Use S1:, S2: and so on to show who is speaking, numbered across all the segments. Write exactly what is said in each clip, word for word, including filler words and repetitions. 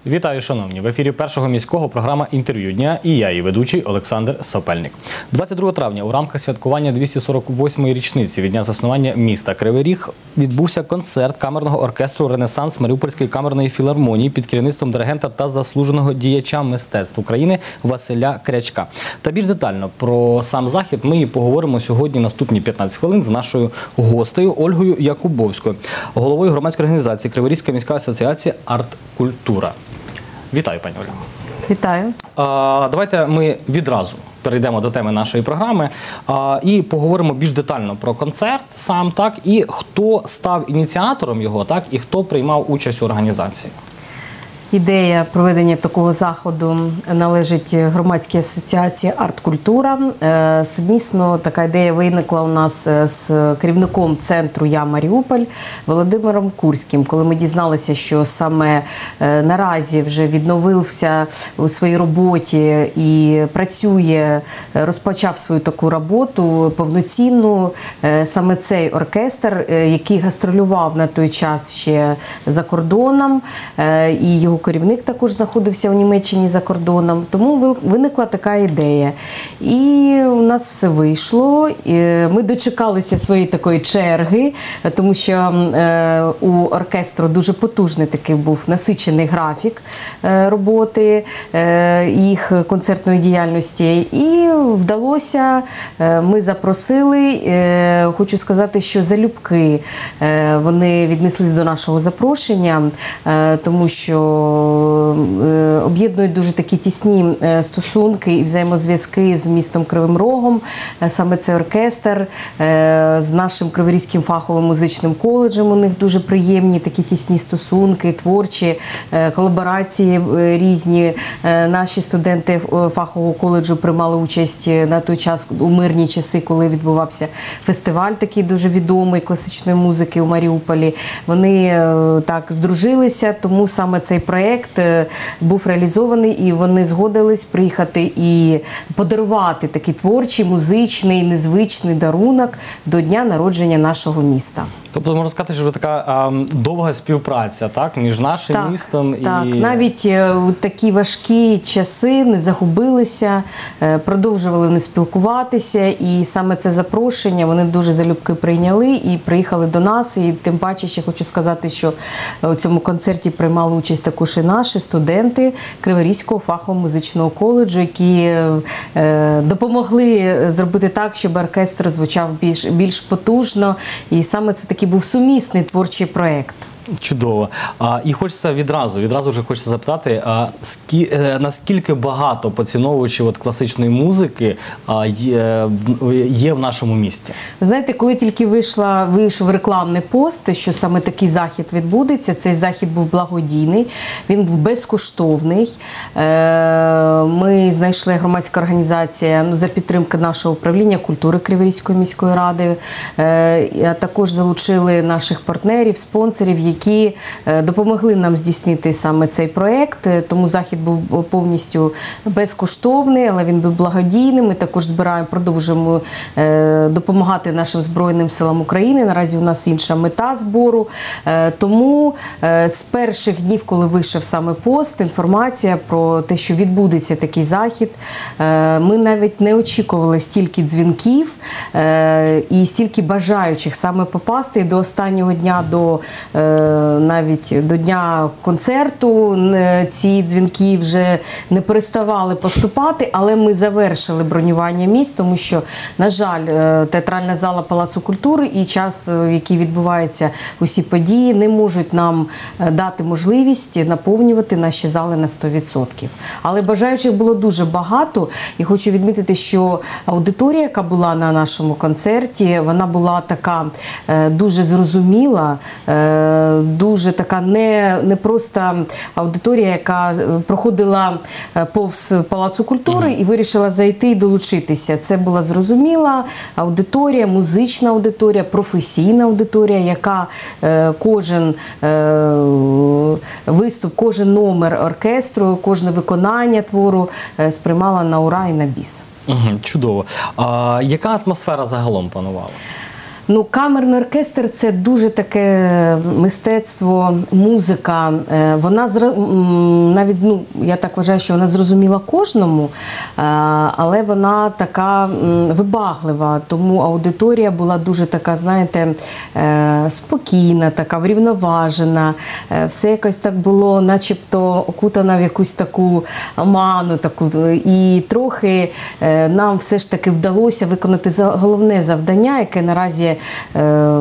S1: Вітаю, шановні! В ефірі Першого міського програма «Інтерв'ю дня» і я, її ведучий Олександр Сопельник. двадцять другого травня у рамках святкування двісті сорок восьмої річниці від дня заснування міста Кривий Ріг відбувся концерт камерного оркестру «Ренесанс» Маріупольської камерної філармонії під керівництвом диригента та заслуженого діяча мистецтв України Василя Крячка. Та більш детально про сам захід ми і поговоримо сьогодні наступні п'ятнадцять хвилин з нашою гостею Ольгою Якубовською, головою громадської організації Криворізька міська асоціація «Арт-Культура». Вітаю, пані Ольго.
S2: Вітаю.
S1: А, давайте ми відразу перейдемо до теми нашої програми а, і поговоримо більш детально про концерт сам, так, і хто став ініціатором його, так, і хто приймав участь у організації.
S2: Ідея проведення такого заходу належить громадській асоціації «Арт-Культура». Сумісно така ідея виникла у нас з керівником центру «Я Маріуполь» Володимиром Курським, коли ми дізналися, що саме наразі вже відновився у своїй роботі і працює, розпочав свою таку роботу повноцінну, саме цей оркестр, який гастролював на той час ще за кордоном, і його керівник також знаходився у Німеччині за кордоном, тому виникла така ідея. І у нас все вийшло, ми дочекалися своєї такої черги, тому що у оркестру дуже потужний такий був насичений графік роботи, їх концертної діяльності. І вдалося, ми запросили, хочу сказати, що залюбки вони віднеслись до нашого запрошення, тому що об'єднують дуже такі тісні стосунки і взаємозв'язки з містом Кривим Рогом. Саме цей оркестр з нашим Криворізьким фаховим музичним коледжем, у них дуже приємні такі тісні стосунки, творчі колаборації різні. Наші студенти фахового коледжу приймали участь на той час у мирні часи, коли відбувався фестиваль такий дуже відомий класичної музики у Маріуполі. Вони так здружилися, тому саме цей проєкт був реалізований, і вони згодились приїхати і подарувати такий творчий, музичний, незвичний дарунок до дня народження нашого міста.
S1: Тобто, можна сказати, що така а, довга співпраця, так, між нашим
S2: так,
S1: містом і...
S2: Так, навіть у такі важкі часи не загубилися, продовжували вони спілкуватися, і саме це запрошення вони дуже залюбки прийняли і приїхали до нас, і тим паче ще хочу сказати, що у цьому концерті приймали участь також і наші студенти Криворізького фахового музичного коледжу, які е, допомогли зробити так, щоб оркестр звучав більш, більш потужно, і саме це такий був сумісний творчий проєкт.
S1: Чудово. А, і хочеться відразу, відразу вже хочеться запитати, а, скі, е, наскільки багато поціновувачів от класичної музики а, є, є в нашому місті?
S2: Знаєте, коли тільки вийшла, вийшов рекламний пост, що саме такий захід відбудеться, цей захід був благодійний, він був безкоштовний. Е, ми знайшли, громадська організація, ну, за підтримки нашого управління культури Криворізької міської ради, е, а також залучили наших партнерів, спонсорів, які які допомогли нам здійснити саме цей проєкт. Тому захід був повністю безкоштовний, але він був благодійним. Ми також збираємо, продовжуємо допомагати нашим Збройним силам України. Наразі у нас інша мета збору. Тому з перших днів, коли вийшов саме пост, інформація про те, що відбудеться такий захід, ми навіть не очікували стільки дзвінків і стільки бажаючих саме попасти. І до останнього дня, до навіть до дня концерту ці дзвінки вже не переставали поступати, але ми завершили бронювання місць, тому що, на жаль, театральна зала Палацу культури і час, в який відбуваються усі події, не можуть нам дати можливість наповнювати наші зали на сто відсотків. Але бажаючих було дуже багато, і хочу відмітити, що аудиторія, яка була на нашому концерті, вона була така дуже зрозуміла, дуже така не, не просто аудиторія, яка проходила повз Палацу культури і вирішила зайти і долучитися. Це була зрозуміла аудиторія, музична аудиторія, професійна аудиторія, яка е, кожен е, виступ, кожен номер оркестру, кожне виконання твору е, сприймала на ура і на біс.
S1: Угу, чудово. А яка атмосфера загалом панувала?
S2: Ну, камерний оркестр – це дуже таке мистецтво, музика. Е, Вона зра- м, навіть, ну, я так вважаю, що вона зрозуміла кожному, е, але вона така м, вибаглива, тому аудиторія була дуже така, знаєте, е, спокійна, така врівноважена. Е, Все якось так було, начебто окутана в якусь таку оману, таку. І трохи е, нам все ж таки вдалося виконати за- головне завдання, яке наразі е,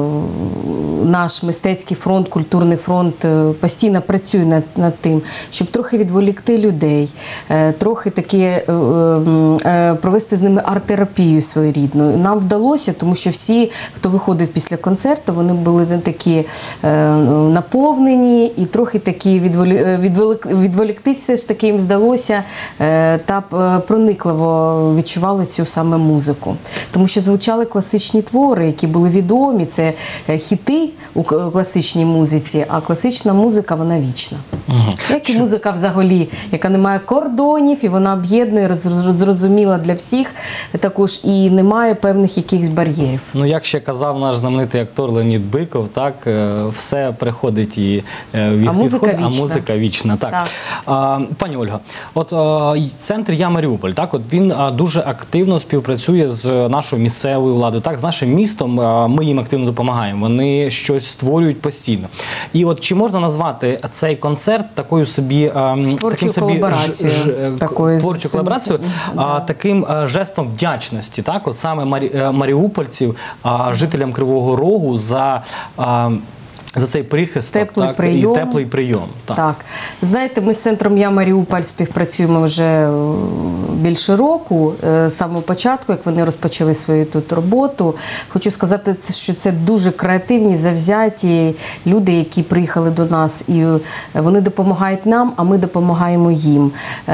S2: наш мистецький фронт, культурний фронт е, постійно працює над, над тим, щоб трохи відволікти людей, е, трохи такі е, е, провести з ними арт-терапію своєрідну. Нам вдалося, тому що всі, хто виходив після концерту, вони були не такі е, наповнені і трохи такі відволі, відволік, відволіктись все ж таки їм вдалося е, та е, проникливо відчували цю саме музику. Тому що звучали класичні твори, які були відомі, це е, хіти у к- класичній музиці, а класична музика, вона вічна. Угу. Як і музика взагалі, яка не має кордонів, і вона об'єднує, роз- зрозуміла для всіх, також і немає певних якихось бар'єрів.
S1: Ну, як ще казав наш знаменитий актор Леонід Биков, так, е, все приходить і е, від-
S2: А музика
S1: відходить, а
S2: вічна.
S1: музика вічна. Так.
S2: Так.
S1: А, пані Ольга, от е, й- центр «Я Маріуполь», так, от він е, дуже активно співпрацює з нашою місцевою владою, так, з нашим містом, е, ми їм активно допомагаємо, вони щось створюють постійно. І от чи можна назвати цей концерт такою собі е,
S2: Творчою
S1: таким собі
S2: колаборацією,
S1: ж- ж-
S2: такою з
S1: творчою
S2: всім-
S1: колаборацією, а, таким е, жестом вдячності, так, от саме марі, е, маріупольців, а, жителям Кривого Рогу за, а, за цей прихисток,
S2: Теплий
S1: так,
S2: прийом.
S1: і теплий прийом. Так.
S2: Так. Знаєте, ми з центром «Я Маріуполь» співпрацюємо вже е, більше року, е, з самого початку, як вони розпочали свою тут роботу. Хочу сказати, це- що це дуже креативні, завзяті люди, які приїхали до нас, і е, вони допомагають нам, а ми допомагаємо їм.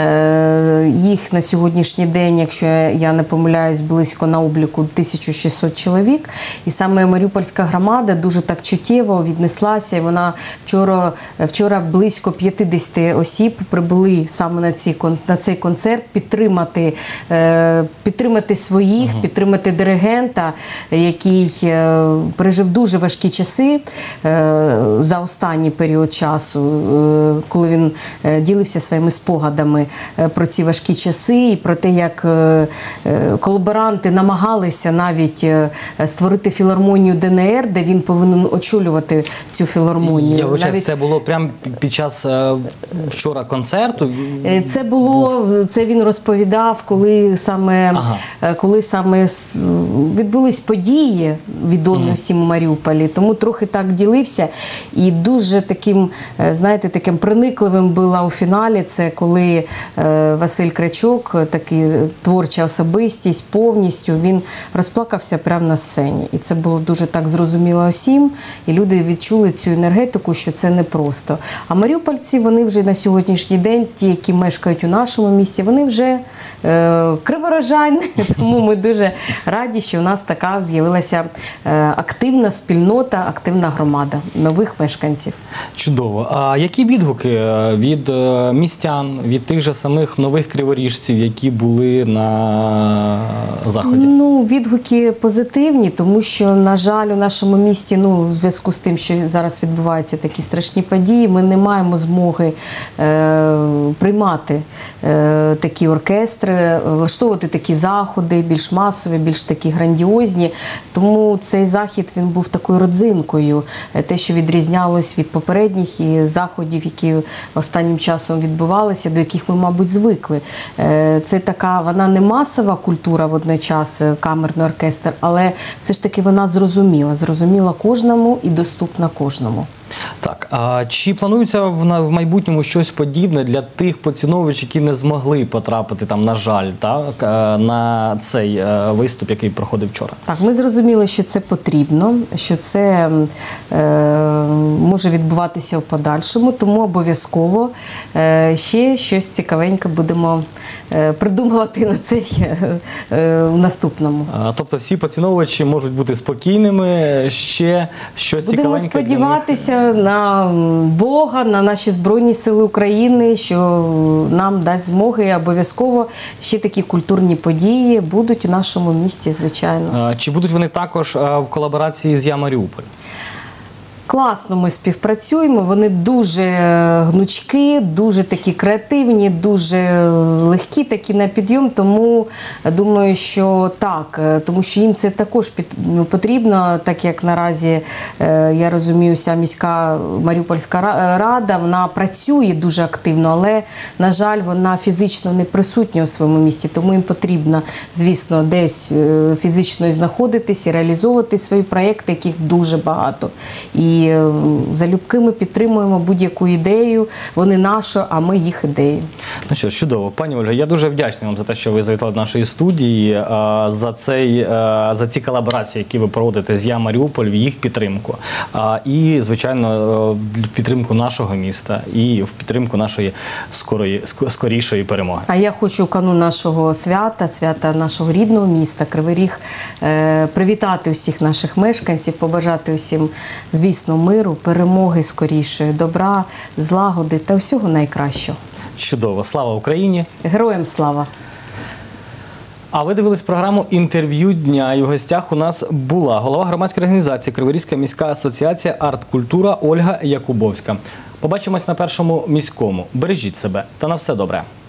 S2: Е, Їх на сьогоднішній день, якщо я не помиляюсь, близько на обліку тисяча шістсот чоловік. І саме Маріупольська громада дуже так чуттєво віднеслася. І вона вчора, вчора близько п'ятдесят осіб прибули саме на, ці, кон- на цей концерт підтримати, е, підтримати своїх, підтримати диригента, який е, пережив дуже важкі часи е, за останній період часу, е, коли він е, ділився своїми спогадами е, про ці важкі часи і про те, як е, е, колаборанти намагалися навіть е, створити філармонію ДНР, де він повинен очолювати цю філармонію.
S1: Я вважаю,
S2: Навіть-
S1: це було прямо під час е, вчора концерту.
S2: Е, Це було, це він розповідав, коли саме,
S1: Ага.
S2: е, коли саме с- відбулись події, відомі усім у Маріуполі. Тому трохи так ділився. І дуже таким, е, знаєте, таким проникливим було у фіналі, це коли е, Василь Крячок, такий творча особистість, повністю, він розплакався прямо на сцені. І це було дуже так зрозуміло усім. І люди відчули цю енергетику, що це непросто. А маріупольці, вони вже на сьогоднішній день, ті, які мешкають у нашому місті, вони вже е, криворожані. Тому ми дуже раді, що у нас така з'явилася е, активна спільнота, активна громада нових мешканців.
S1: Чудово. А які відгуки е, від е, містян, від тих же самих нових криворіжців, які були на заході?
S2: Ну, відгуки позитивні, тому що, на жаль, у нашому місті, ну, в зв'язку з тим, що зараз відбуваються такі страшні події, ми не маємо змоги е, приймати е, такі оркестри, влаштовувати такі заходи, більш масові, більш такі грандіозні. Тому цей захід, він був такою родзинкою. Е, Те, що відрізнялось від попередніх і заходів, які останнім часом відбувалися, до яких ми, мабуть, звикли. Е, Це така, вона не масова культура водночас, е, камерний оркестр, але все ж таки вона зрозуміла, зрозуміла кожному і доступна кожному.
S1: Так, а чи планується в, на- в майбутньому щось подібне для тих поціновувачів, які не змогли потрапити там, на жаль, так, е, на цей е, виступ, який проходив вчора?
S2: Так, ми зрозуміли, що це потрібно, що це е, може відбуватися в подальшому, тому обов'язково е, ще щось цікавеньке будемо е, придумувати на цей е, е, в наступному.
S1: А, Тобто всі поціновувачі можуть бути спокійними, ще щось
S2: Будемо
S1: цікавеньке для них.
S2: сподіватися, на Бога, на наші Збройні Сили України, що нам дасть змоги, обов'язково ще такі культурні події будуть у нашому місті, звичайно.
S1: Е, Чи будуть вони також е, в колаборації з Я Маріуполь?
S2: Класно ми співпрацюємо, вони дуже гнучкі, дуже такі креативні, дуже легкі такі на підйом, тому думаю, що так, тому що їм це також під, потрібно, так як наразі, я розумію, вся міська Маріупольська рада, вона працює дуже активно, але, на жаль, вона фізично не присутня у своєму місті, тому їм потрібно, звісно, десь фізично знаходитись і реалізовувати свої проєкти, яких дуже багато. І І залюбки ми підтримуємо будь-яку ідею, вони наша, а ми їх ідею.
S1: Ну що, чудово. Пані Ольга, я дуже вдячний вам за те, що ви завітали до нашої студії, за, цей, за ці колаборації, які ви проводите з Я Маріуполь, в їх підтримку. І, звичайно, в підтримку нашого міста і в підтримку нашої скорої, скорішої перемоги.
S2: А я хочу в канун нашого свята, свята нашого рідного міста, Кривий Ріг, привітати усіх наших мешканців, побажати усім, звісно, миру, перемоги скорішої, добра, злагоди та всього найкращого.
S1: Чудово. Слава Україні!
S2: Героям слава!
S1: А ви дивились програму «Інтерв'ю дня», і в гостях у нас була голова громадської організації Криворізька міська асоціація «Арт-культура» Ольга Якубовська. Побачимось на Першому міському. Бережіть себе та на все добре!